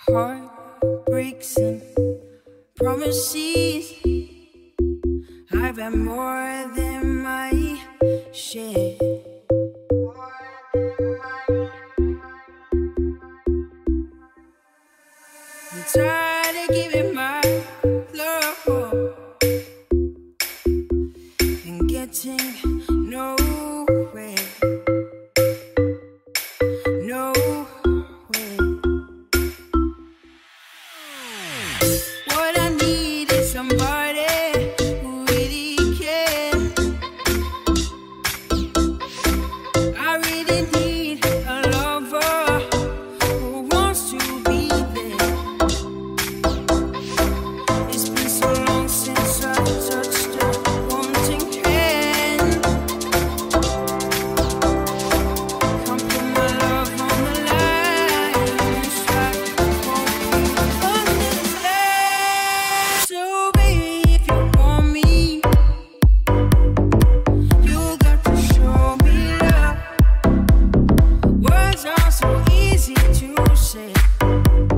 Heartbreaks and promises. I've had more than my share. I'm tired of giving my love and getting nowhere. What I need is somebody who really cares. I really need a lover who wants to be there. It's been so long since I touched a wanting hand. Come put my love on the line and strike for me on this land. So baby, if you want me, you got to show me love. Words are so easy to say,